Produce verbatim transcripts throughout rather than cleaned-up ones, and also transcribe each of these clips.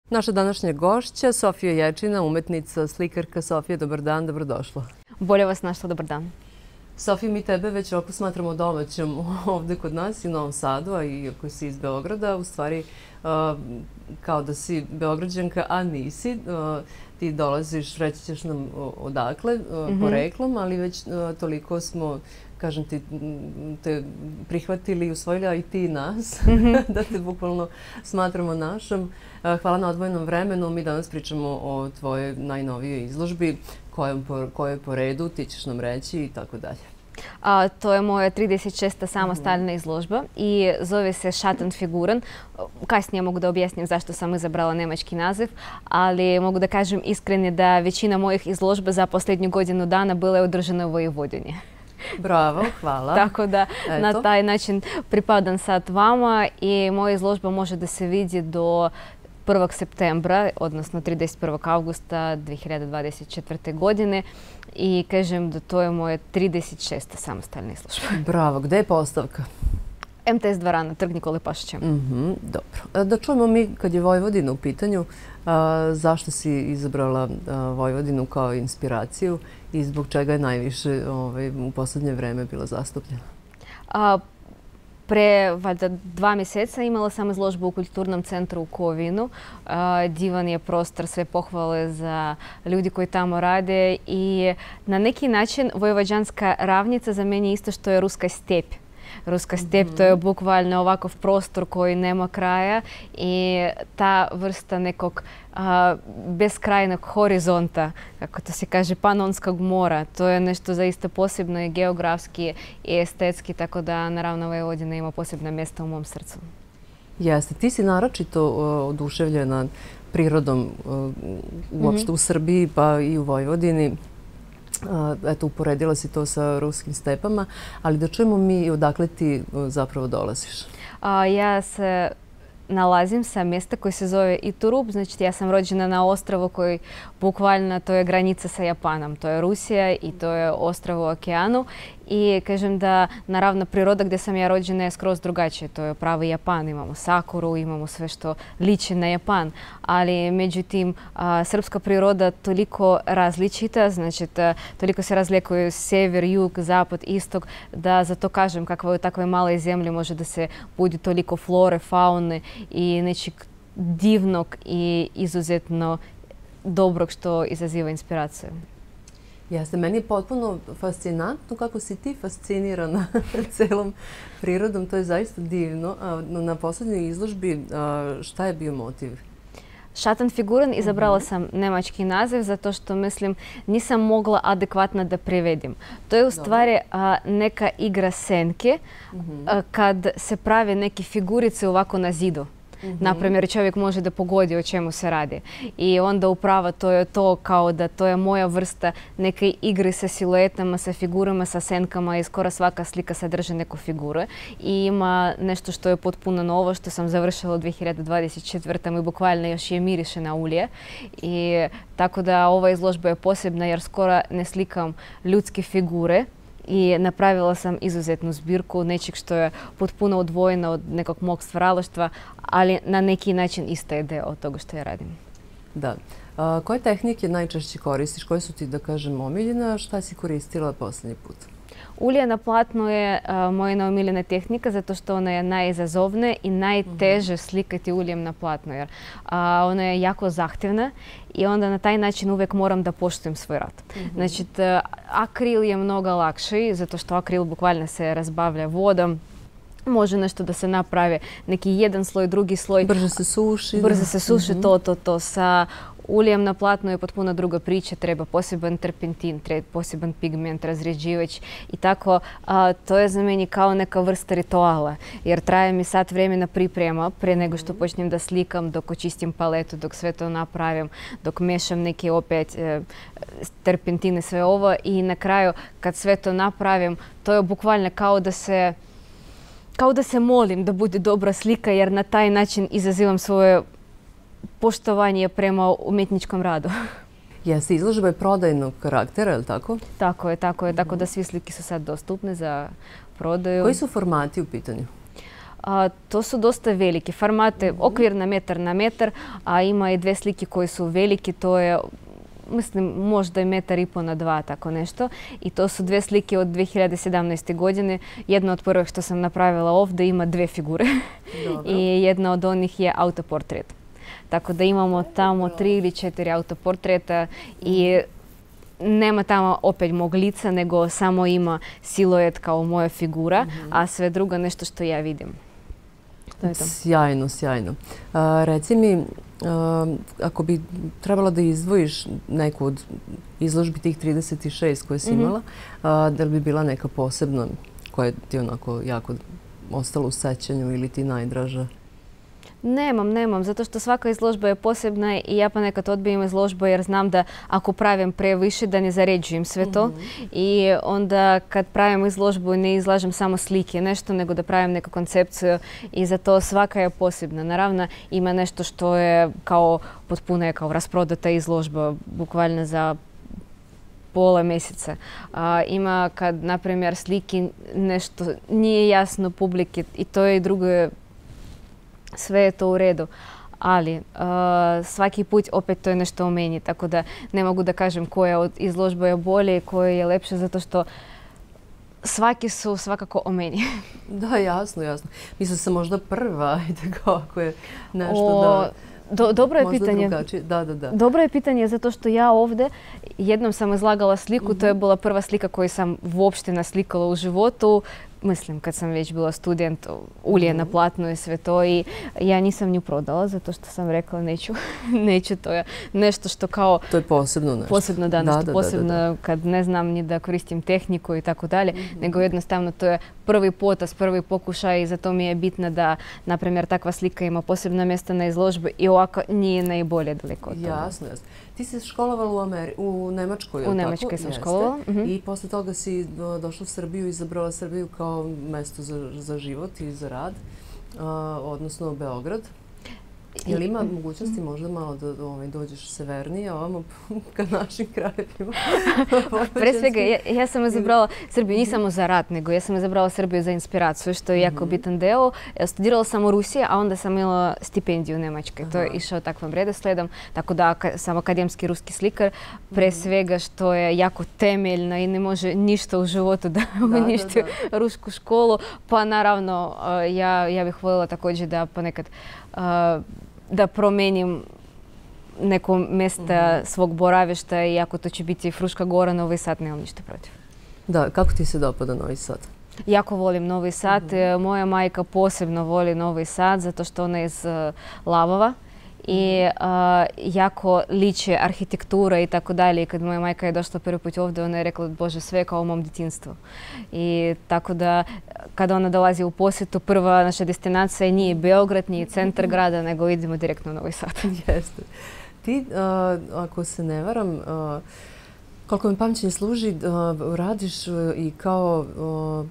Naša današnja gošća, Sofija Ječina, umetnica, slikarka. Sofija, dobar dan, dobrodošla. Bolje vas našla, dobar dan. Sofija, mi tebe već ovako smatramo domaćom ovde kod nas i u Novom Sadu, a i ako si iz Beograda, u stvari kao da si Beograđanka, a nisi. Ti dolaziš, reći ćeš nam odakle, poreklom, ali već toliko smo, kažem ti, te prihvatili i usvojili, a i ti nas, da te bukvalno smatramo našom. Hvala na odvojenom vremenu. Mi danas pričamo o tvojoj najnovijoj izložbi, koja je po redu, ti ćeš nam reći i tako dalje. To je moja trideset šesta samostalna izložba i zove se Schattenfiguren. Kasnije mogu da objasnim zašto sam izabrala nemački naziv, ali mogu da kažem iskreno da većina mojih izložba za posljednju godinu dana bila je održana u Vojvodini. Bravo, hvala. Tako da na taj način pripadam sad vama i moja izložba može da se vidi do prvog septembra, odnosno trideset prvog avgusta dve hiljade dvadeset četvrte. godine i kažem da to je moja trideset šesta samostalna izložba. Bravo, gde je postavka? em te es dvorana, Trg Nikole Pašića. Dobro. Da čujemo mi, kad je Vojvodina u pitanju, zašto si izabrala Vojvodinu kao inspiraciju i zbog čega je najviše u poslednje vreme bila zastupljena? Pre valjda dva mjeseca imala sam izložbu u Kulturnom centru u Kovinu. Divan je prostor, sve pohvale za ljudi koji tamo rade i na neki način Vojvođanska ravnica za meni isto što je Ruska step. Ruska step to je bukvalno ovakav prostor koji nema kraja i ta vrsta nekog beskrajnog horizonta, kako to se kaže, Panonskog mora. To je nešto zaista posebno i geografski i estetski, tako da naravno Vojvodina ima posebno mjesto u mom srcu. Jeste. Ti si naročito oduševljena prirodom uopšte u Srbiji pa i u Vojvodini. Eto, uporedila si to sa ruskim stepama, ali da čujemo mi odakle ti zapravo dolaziš. Ja se nalazim sa mjesta koje se zove Iturup. Znači, ja sam rođena na ostrvu koji bukvalno to je granica sa Japanom. To je Rusija i to je ostrvo u okeanu. I kažem da naravno priroda gdje sam ja rođena je skroz drugačija. To je pravi Japan. Imamo sakuru, imamo sve što liči na Japan. Ali međutim, srpska priroda toliko različita, znači toliko se razlikuju sever, jug, zapad, istok, da zato kažem kakva u takvoj maloj zemlji može da se budi toliko flore, faune i nečeg divnog i izuzetno dobrog što izaziva inspiraciju. Jeste, meni je potpuno fascinantno kako si ti fascinirana celom prirodom. To je zaista divno. Na posljednjoj izložbi šta je bio motiv? Schattenfiguren izabrala sam nemački naziv zato što mislim nisam mogla adekvatno da prevedim. To je u stvari neka igra senke kad se prave neke figurice ovako na zidu. Naprimjer, čovjek može da pogodi o čemu se radi. I onda upravo to je to kao da to je moja vrsta neke igre sa siluetama, sa figurama, sa senkama i skoro svaka slika sadrži neku figuru. I ima nešto što je potpuno novo, što sam završila u dve hiljade dvadeset četvrte. i bukvalno još je miriše na ulje. I tako da ova izložba je posebna jer skoro ne slikam ljudske figure. I napravila sam izuzetnu zbirku nečeg što je potpuno odvojeno od nekog mog stvaralaštva, ali na neki način ista je deo od toga što ja radim. Da. Koje tehnike najčešće koristiš? Koje su ti, da kažem, omiljene? Šta si koristila posljednji put? Ulje na platnu je moja neomiljena tehnika zato što ona je najizazovnija i najteže slikati uljem na platnu jer ona je jako zahtjevna i onda na taj način uvijek moram da poštujem svoj rad. Znači, akril je mnogo lakši zato što akril bukvalno se razbavlja vodom. Može nešto da se napravi, neki jedan sloj, drugi sloj. Brzo se suši. Brzo se suši, to, to, to. Sa uljem na platnu je potpuno druga priča. Treba poseban terpentin, treba poseban pigment, razređivač i tako. To je za meni kao neka vrsta rituala. Jer traje mi sat vremena priprema pre nego što počnem da slikam, dok očistim paletu, dok sve to napravim, dok mešam neke opet terpentine, sve ovo. I na kraju, kad sve to napravim, to je bukvalno kao da se kao da se molim da bude dobra slika jer na taj način izazivam svoje poštovanje prema umetničkom radu. Jeste, izložba je prodajnog karaktera, je li tako? Tako je, tako je. Tako da svi slike su sad dostupne za prodaju. Koji su formati u pitanju? a, to su dosta veliki. Formate, okvir na metar na metar, a ima i dve slike koji su veliki, to je mislim možda i metar i po na dva, tako nešto. I to su dve slike od dve hiljade sedamnaeste. godine. Jedna od prvih što sam napravila ovdje ima dve figure. I jedna od onih je autoportret. Tako da imamo tamo tri ili četiri autoportreta i nema tamo opet mog lica, nego samo ima siluet kao moja figura, mm-hmm. a sve drugo nešto što ja vidim. To je to. Sjajno, sjajno. A, reci mi, a, ako bi trebala da izdvojiš neku od izložbi tih trideset šest koje si mm-hmm. imala, a, da li bi bila neka posebna koja ti onako jako ostala u sećanju ili ti najdraža? Nemam, nemam, zato što svaka izložba je posebna i ja pa nekad odbijem izložbu jer znam da ako pravim previše da ne zaređujem sve to. Mm-hmm. I onda kad pravim izložbu ne izlažem samo slike, nešto, nego da pravim neku koncepciju i zato svaka je posebna. Naravno ima nešto što je kao potpuno je kao rasprodata izložba, bukvalno za pola mjeseca. A, ima kad, na primjer, sliki nešto nije jasno publiki i to je i drugo je sve je to u redu, ali uh, svaki put opet to je nešto o meni, tako da ne mogu da kažem koja od izložba je bolje i koja je lepša, zato što svaki su svakako o meni. Da, jasno, jasno. Mislim se možda prva, ako je nešto o, da... Do, dobro je pitanje. Da, da, da. Dobro je pitanje zato što ja ovdje jednom sam izlagala sliku, mm-hmm. to je bila prva slika koju sam uopšte naslikala u životu. Mislim, kad sam već bila student, ulje mm-hmm. na platnu i sve to i ja nisam nju prodala zato što sam rekla neću, neću, to je nešto što kao... To je posebno nešto. Posebno da, nešto da, da, posebno da, da, da. Kad ne znam ni da koristim tehniku i tako dalje, mm-hmm. nego jednostavno to je prvi potas, prvi pokušaj i zato mi je bitno da, na primjer, takva slika ima posebno mjesto na izložbi i ovako nije najbolje daleko od toga. Jasno, jasno. Ti si školovala u, Ameri u Nemačkoj, U Nemačkoj sam školovala. Mm-hmm. I posle toga si došla u Srbiju i izabrala Srbiju kao mjesto za, za život i za rad, a, odnosno Beograd. Je li ima mogućnosti možda malo da ovaj, dođeš severnije ovamo ka našim krajevima? Pre svega, ja, ja sam izabrala Srbiju ne samo za rad, nego ja sam izabrala Srbiju za inspiraciju, što je jako bitan deo. Studirala sam u Rusiji, a onda sam imala stipendiju u Nemačkoj. Aha. To je išao takvim redosledom, tako da sam akademski ruski slikar. Pre svega što je jako temeljno i ne može ništa u životu da uništi rusku školu. Pa naravno, ja, ja bih voljela također da ponekad uh, da promenim neko mjesta mm-hmm. svog boravišta i ako to će biti Fruška Gora, Novi Sad, nemam ništa protiv. Da, kako ti se dopada Novi Sad? Jako volim Novi Sad. Mm-hmm. Moja majka posebno voli Novi Sad zato što ona je iz uh, Lavova i uh, jako liče arhitektura i tako dalje. I kad moja majka je došla prvi put ovdje, ona je rekla, Bože, sve kao u mom djetinjstvu. I tako da kada ona dolazi u posjetu, prva naša destinacija nije Beograd, nije centar grada, nego idemo direktno u Novi Sad. Jeste. Ti, uh, ako se ne varam, uh, koliko mi pamćenje služi, uh, radiš uh, i kao uh,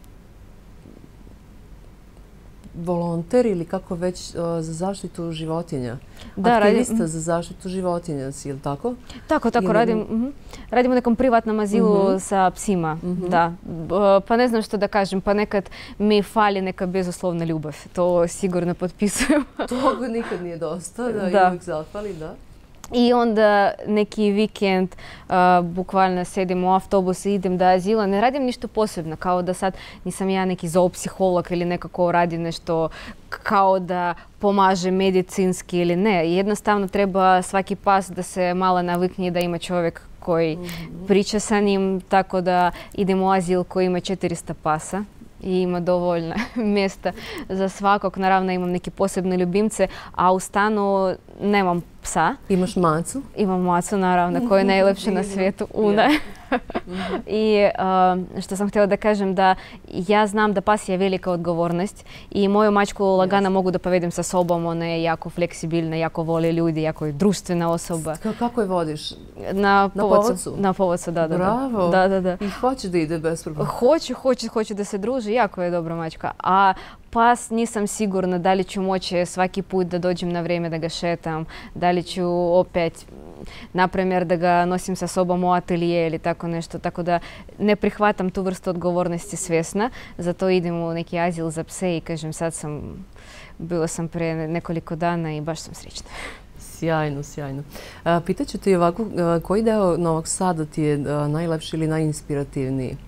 volonter ili kako već uh, za zaštitu životinja. Da, aktivista radim, za zaštitu životinja si, ili tako? Tako, tako, ili... radim, uh-huh. radim u nekom privatnom azilu uh-huh. sa psima, uh-huh. da. Uh, pa ne znam što da kažem, pa nekad mi fali neka bezuslovna ljubav, to sigurno potpisujem. Toga nikad nije dosta, da, da. I uvijek zafali, da. I onda neki vikend uh, bukvalno sedim u autobus i idem do azila. Ne radim ništa posebno, kao da sad nisam ja neki zoopsiholog ili nekako radi nešto kao da pomaže medicinski ili ne. Jednostavno treba svaki pas da se malo navikne da ima čovjek koji mm-hmm. priča sa njim, tako da idem u azil koji ima četiristo pasa. I ima dovoljno mjesta za svakog. Naravno imam neke posebne ljubimce, a u stanu nemam psa. Imaš macu? Imam macu, naravno, koja je najlepša na svijetu. Una. I uh, što sam htjela da kažem da ja znam da pas je velika odgovornost i moju mačku lagano mogu da povedem sa sobom. Ona je jako fleksibilna, jako voli ljudi, jako je društvena osoba. K kako je vodiš? Na, na povodcu. povodcu? Na povodcu, da, da. Bravo. Da, da, da. I hoće da ide bez problema? Hoće, hoće, hoće da se druži. Jako je dobra mačka. A pas nisam sigurna da li ću moći svaki put da dođem na vrijeme da ga šetam, da li ću opet, na primjer, da ga nosim sa sobom u atelije ili tako nešto. Tako da ne prihvatam tu vrstu odgovornosti svjesna. Zato idem u neki azil za pse i kažem sad sam, bila sam pre nekoliko dana i baš sam srećna. Sjajno, sjajno. Pitaću ti ovako, koji deo Novog Sada ti je najlepši ili najinspirativniji?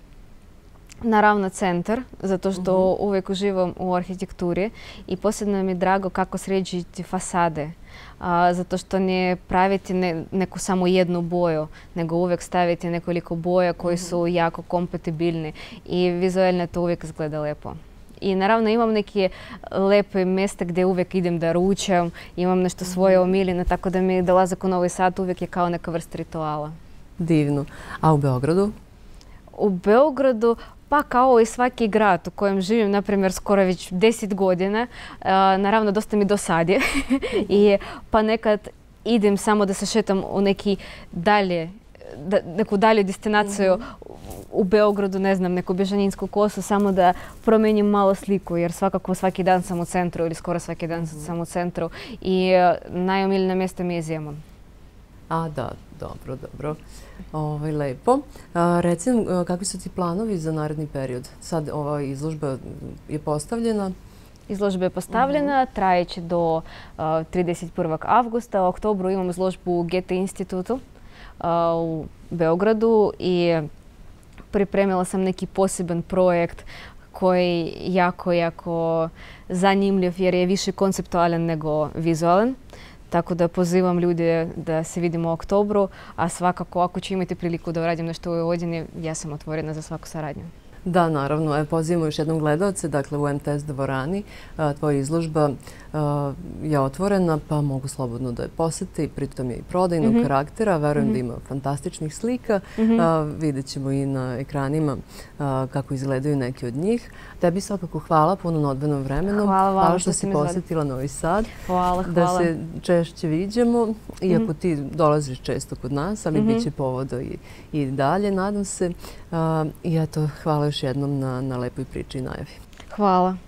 Naravno centar, zato što uvijek uživam u arhitekturi i posebno mi je drago kako sređujete fasade. Zato što ne pravite neku samo jednu boju, nego uvijek stavite nekoliko boja koji su jako kompatibilni i vizualno to uvijek izgleda lepo. I naravno imam neke lepe mjesta gdje uvijek idem da ručam, imam nešto svoje omiljeno, tako da mi dolazak u Novi Sad uvijek je kao neka vrsta rituala. Divno. A u Beogradu? U Beogradu, pa kao i svaki grad u kojem živim, na primjer, skoro već deset godina, naravno dosta mi dosadi i pa nekad idem samo da se šetam u neki dalje, neku dalju destinaciju u Beogradu, ne znam, neku Bežanjinsku kosu, samo da promijenim malo sliku, jer svakako svaki dan sam u centru ili skoro svaki dan sam u centru i najomiljena mjesta mi je Zemun. A da, dobro, dobro. Ovaj, lepo. Reci nam, kakvi su ti planovi za naredni period? Sad ova izložba je postavljena. Izložba je postavljena, trajeće do trideset prvog avgusta. U oktobru imam izložbu u Goethe institutu u Beogradu i pripremila sam neki poseban projekt koji je jako, jako zanimljiv jer je više konceptualan nego vizualan. Tako da pozivam ljude da se vidimo u oktobru, a svakako ako ću imati priliku da radim nešto u ovoj godini, ja sam otvorena za svaku saradnju. Da, naravno. Pozivamo još jednom gledalce, dakle u em te es dvorani. Tvoja izložba je otvorena, pa mogu slobodno da je posete. Pritom je i prodajnog karaktera. Verujem da ima fantastičnih slika. Vidjet ćemo i na ekranima kako izgledaju neki od njih. Tebi svakako hvala puno na odvojenom vremenu. Hvala vam Hvala što si posjetila Novi Sad. Hvala, hvala. Da se češće viđemo, iako ti dolaziš često kod nas, ali bit će povoda i dalje, nadam se. I eto, hvala još jednom na lepoj priči i najavi. Hvala.